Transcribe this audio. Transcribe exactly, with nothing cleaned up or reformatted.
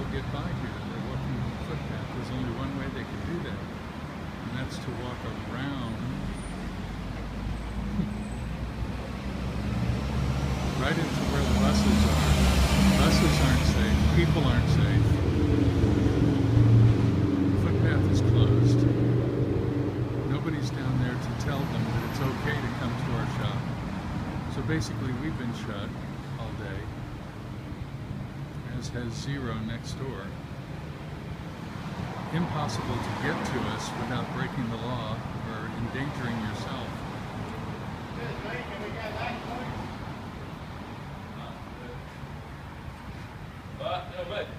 get by here. They're walking on the footpath. There's only one way they can do that, and that's to walk around right into where the buses are. Buses aren't safe. People aren't safe. The footpath is closed. Nobody's down there to tell them that it's okay to come to our shop. So basically, we've been shut all day, as has Zero next door. Impossible to get to us without breaking the law or endangering yourself. But, no, but.